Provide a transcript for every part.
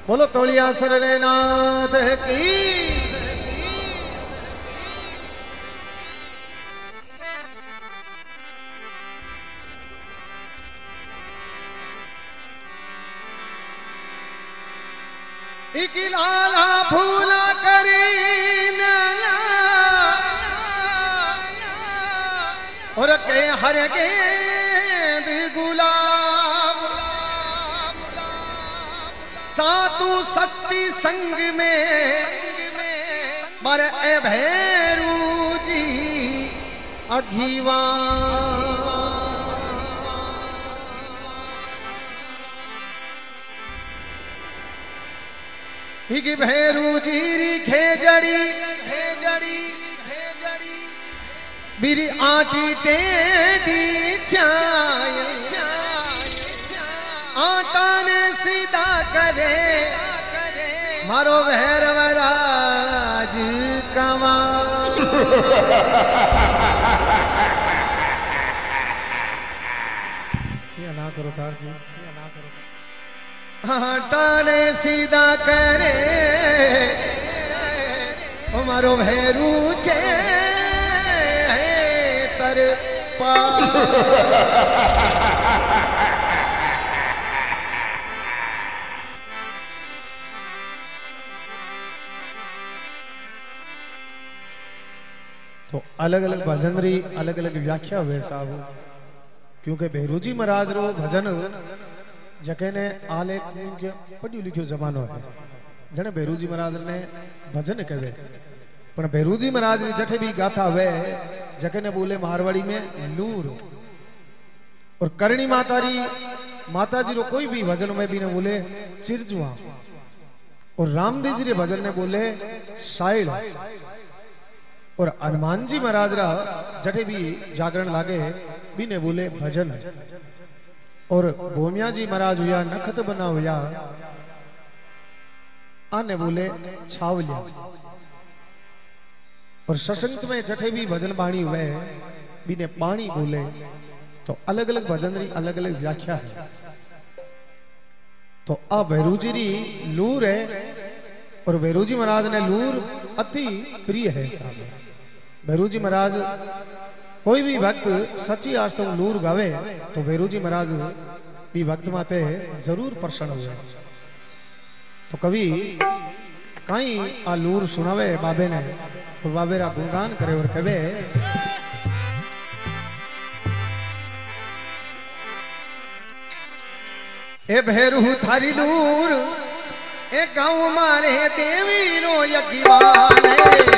बोलो तोलिया सरनाथ की। एक लाला फूला करी और के हर गेंद गुलाब सातु शक्ति संग में मर ए भैरू जी अघीवा हिग भैरू जीरी खेजड़ी बिरी आटी टेढ़ी चाय आटा ने सीधा करे मारो भैरवराज कमा। ये ना करो तार जी, ये ना करो। आटा ने सीधा करे मारो भैरू चे तर पा। तो अलग अलग भजन री अलग अलग व्याख्या हुए साहब, क्योंकि भैरूजी महाराज रो भजन जके ने आले पढ़ियो लिखियो जमानो है जने भैरूजी महाराज ने भजन कहे पण भैरूजी महाराज जठे भी गाथा हुए जके ने बोले मारवाड़ी में लूर और करणी माता जी रो कोई भी भजन में भी ने बोले चिरजुआ और रामदेव जी रे भजन ने बोले साइल और हनुमान जी महाराज रा जठे भी जागरण लागे भी ने बोले भजन और भूमिया जी महाराज हुआ नखत बना हुआ आने बोले छावलिया और सशंक में जठे भी भजन बाणी हुए भी ने पानी बोले। तो अलग अलग भजन री अलग अलग व्याख्या है। तो आ भैरूजी री लूर है और भैरूजी महाराज ने लूर अति प्रिय है साहब। भैरूजी महाराज कोई भी भक्त सच्ची आज तो लूर गावे तो भैरूजी महाराज भी भक्त माते जरूर प्रसन्न हुए। तो कभी कहीं आ लूर सुनावे बाबे ने और बाबे रा गुणगान करे और कहे ए भैरू थारी लूर ए गाँव मारे देवी रो यज्ञवाले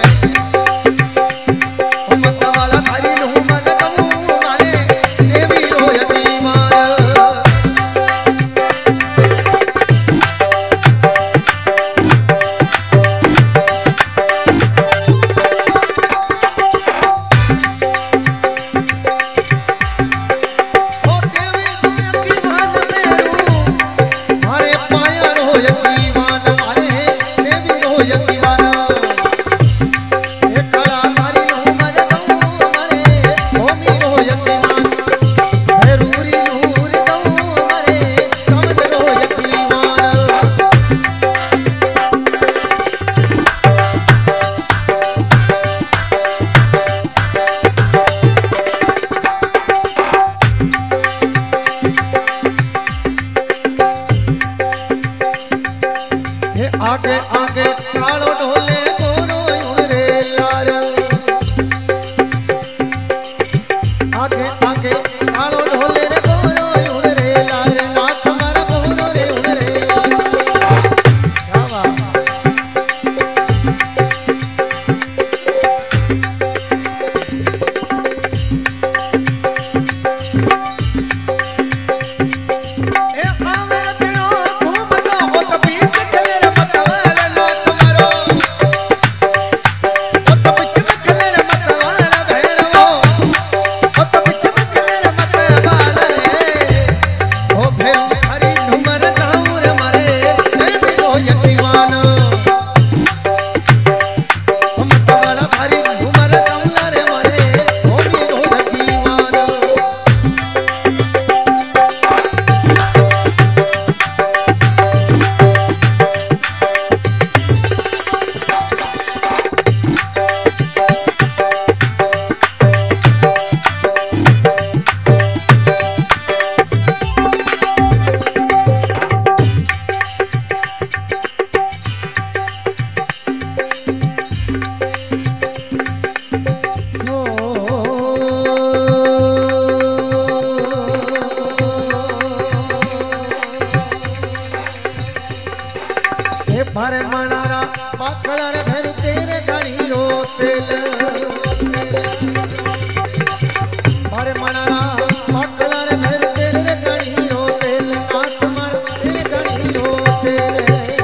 आगे आगे कालो ढोले दोनों रे लार आगे आगे कालो ढोले रे दोनों रे लार नाथ हमारा दोनों रे लार। क्या बात ए आवे दिनो घूम दो तो बीच खेले रे मतवाले नाथ हमारो हे भारे मनारा पाखड़ा रे भैरू तेरे घड़ी रो तेल भारे मनारा पाखड़ा रे भैरू तेरे घड़ी रो तेल नाथ मार तेरे घड़ी रो तेल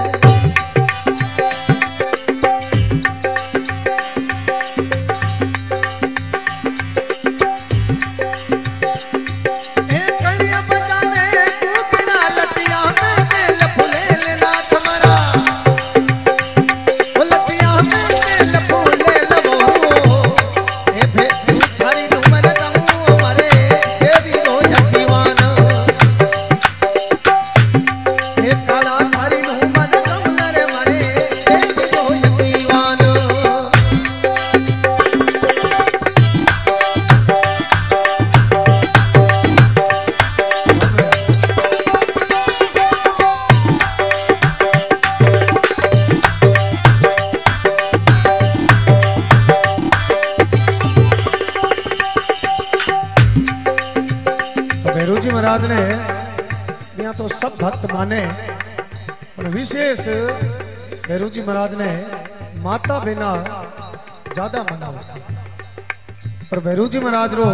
महाराज ने यहाँ तो सब भक्त माने पर विशेष भैरू जी महाराज ने माता बिना ज्यादा मना पर भैरू जी महाराज रो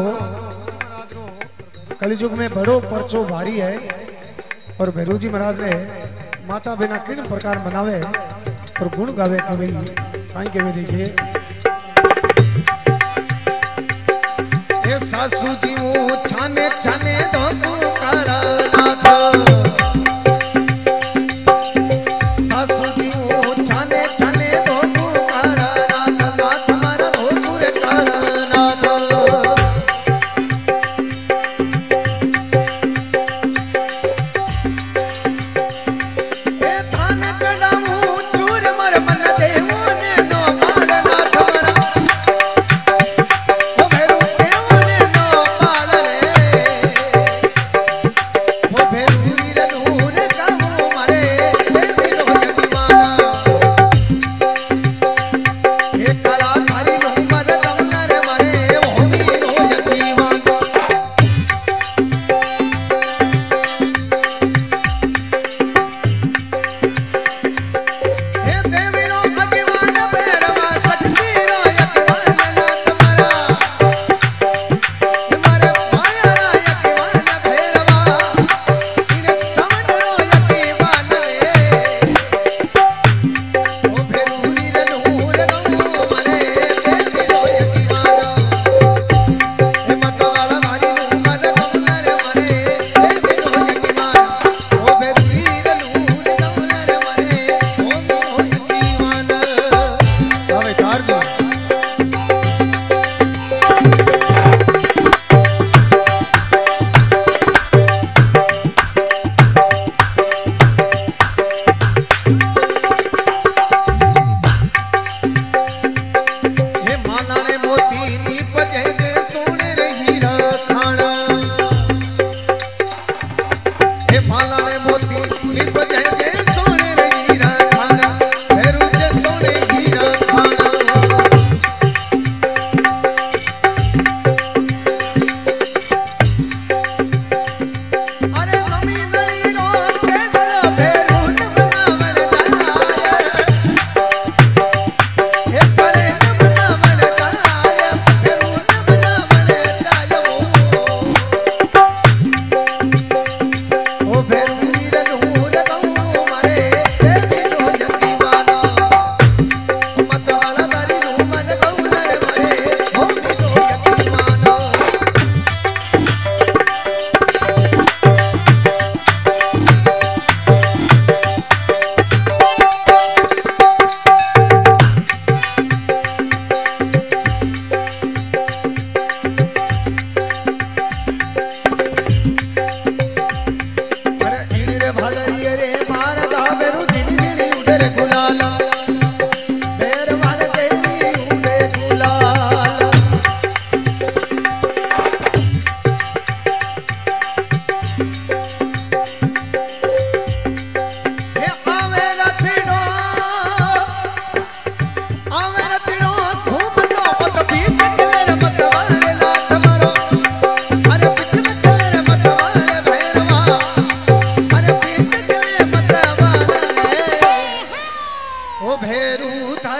कलयुग में बड़ो परचो भारी है और भैरू जी महाराज ने माता बिना किन प्रकार मनावे और गुण गावे कि भाई काई के देखिए सासू जी वो छाने छाने दो काला नाथ सासू जी वो छाने छाने दो काला नाथ नाथ मारा दो पूरे काला नाथ ए थान कडाऊ चूर मर मन देवो ने नो काला नाथ मरा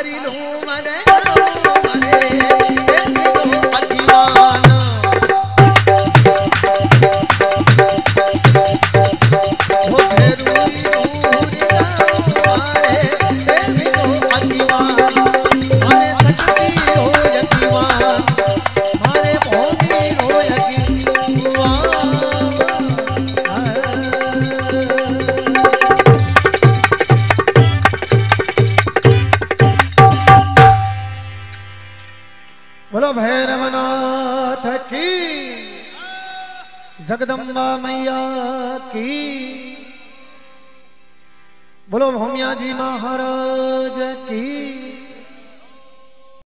थारी लूं मरे अजीवान हो भेरूरी दूरी मारे देवी को अजीवान मारे सकती हो यकीवान मारे भोगी हो यकीवान बोलो भैरवनाथ की जगदम्बा मैया की बोलो भौमिया जी महाराज की।